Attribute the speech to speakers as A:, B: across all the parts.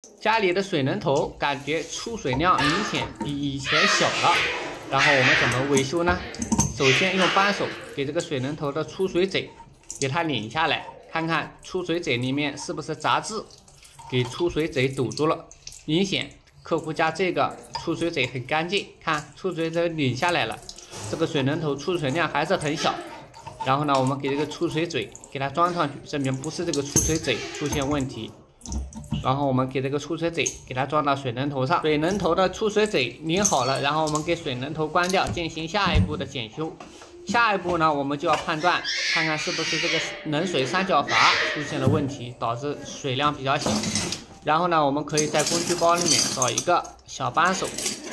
A: 家里的水龙头感觉出水量明显比以前小了，然后我们怎么维修呢？首先用扳手给这个水龙头的出水嘴给它拧下来，看看出水嘴里面是不是杂质给出水嘴堵住了。明显客户家这个出水嘴很干净，看出水嘴拧下来了，这个水龙头出水量还是很小。然后呢，我们给这个出水嘴给它装上去，证明不是这个出水嘴出现问题。然后我们给这个出水嘴给它装到水龙头上，水龙头的出水嘴拧好了，然后我们给水龙头关掉，进行下一步的检修。下一步呢，我们就要判断看看是不是这个冷水三角阀出现了问题，导致水量比较小。然后呢，我们可以在工具包里面找一个小扳手，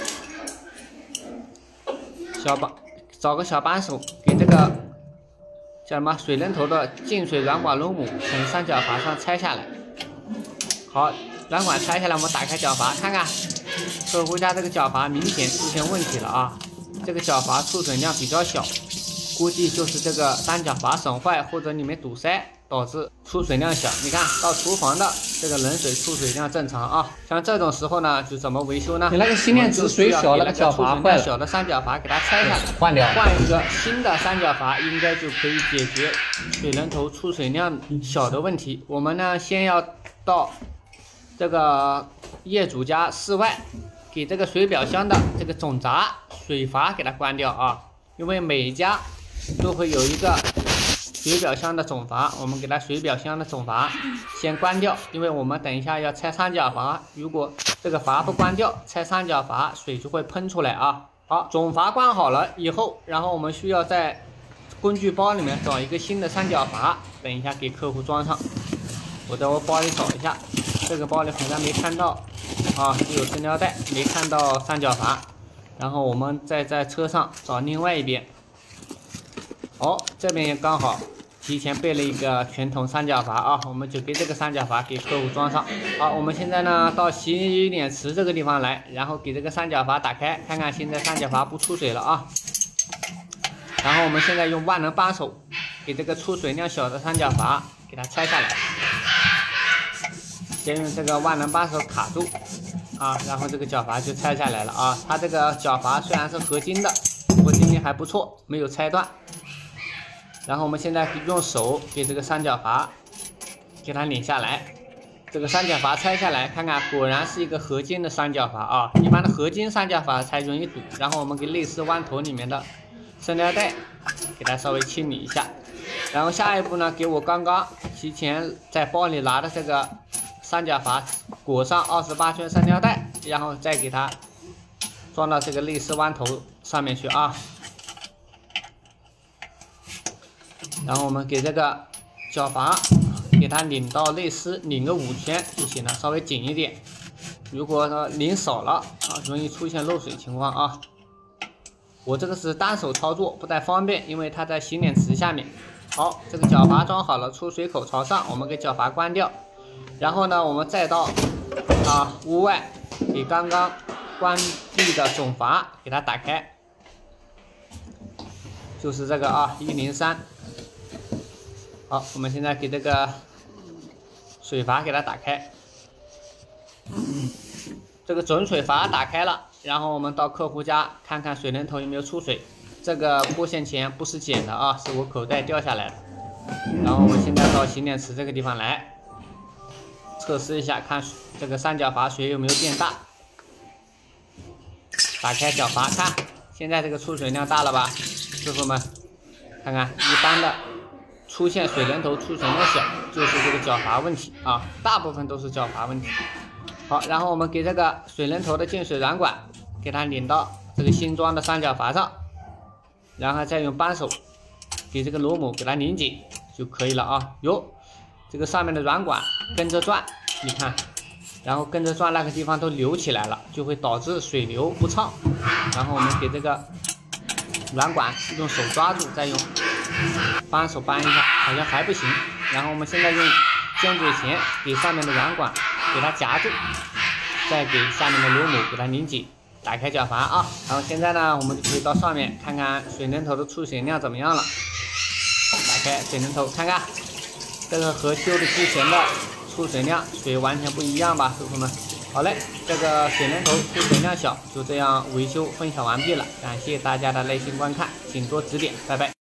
A: 找个小扳手给这个叫什么水龙头的进水软管螺母从三角阀上拆下来。好，软管拆下来，我们打开角阀看看，客户家这个角阀明显出现问题了啊！这个角阀出水量比较小，估计就是这个三角阀损坏或者里面堵塞导致出水量小。你看到厨房的这个冷水出水量正常啊，像这种时候呢，就怎么维修呢？
B: 你那个心电池水小了，角阀坏了，
A: 小的三角阀给它拆下来，
B: 换掉，
A: 换一个新的三角阀，应该就可以解决水龙头出水量小的问题。我们呢，先要到这个业主家室外，给这个水表箱的这个总闸水阀给它关掉啊，因为每一家都会有一个水表箱的总阀，我们给它水表箱的总阀先关掉，因为我们等一下要拆三角阀，如果这个阀不关掉，拆三角阀水就会喷出来啊。好，总阀关好了以后，然后我们需要在工具包里面找一个新的三角阀，等一下给客户装上。我在我包里找一下，这个包里好像没看到啊，只有伸胶带，没看到三角阀。然后我们再在车上找另外一边。哦，这边也刚好提前备了一个全筒三角阀啊，我们就给这个三角阀给客户装上。好，我们现在呢到洗脸池这个地方来，然后给这个三角阀打开，看看现在三角阀不出水了啊。然后我们现在用万能扳手给这个出水量小的三角阀给它拆下来。先用这个万能扳手卡住啊，然后这个角阀就拆下来了啊。它这个角阀虽然是合金的，不过今天还不错，没有拆断。然后我们现在用手给这个三角阀给它拧下来，这个三角阀拆下来，看看果然是一个合金的三角阀啊。一般的合金三角阀才容易堵。然后我们给内饰弯头里面的伸胶带给它稍微清理一下。然后下一步呢，给我刚刚提前在包里拿的这个三角阀裹上28圈伸胶带，然后再给它装到这个内饰弯头上面去啊。然后我们给这个角阀给它拧到内饰，拧个5圈就行了，稍微紧一点。如果说拧少了啊，容易出现漏水情况啊。我这个是单手操作，不太方便，因为它在洗脸池下面。好，这个角阀装好了，出水口朝上，我们给角阀关掉。然后呢，我们再到屋外，给刚刚关闭的总阀给它打开，就是这个103。好，我们现在给这个水阀给它打开，这个准水阀打开了，然后我们到客户家看看水龙头有没有出水。这个拨线钳不是剪的啊，是我口袋掉下来的。然后我们现在到洗脸池这个地方来，测试一下，看这个三角阀水有没有变大。打开角阀，看现在这个出水量大了吧，师傅们，看看一般的出现水龙头出水量小，就是这个角阀问题啊，大部分都是角阀问题。好，然后我们给这个水龙头的进水软管给它拧到这个新装的三角阀上，然后再用扳手给这个螺母给它拧紧就可以了啊。哟，这个上面的软管跟着转，你看，然后跟着转那个地方都流起来了，就会导致水流不畅。然后我们给这个软管用手抓住，再用扳手扳一下，好像还不行。然后我们现在用尖嘴钳给上面的软管给它夹住，再给下面的螺母给它拧紧，打开角阀啊。然后现在呢，我们就可以到上面看看水龙头的出水量怎么样了。打开水龙头看看，这个和修的之前的出水量、水完全不一样吧，师傅们。好嘞，这个水龙头出水量小，就这样维修分享完毕了。感谢大家的耐心观看，请多指点，拜拜。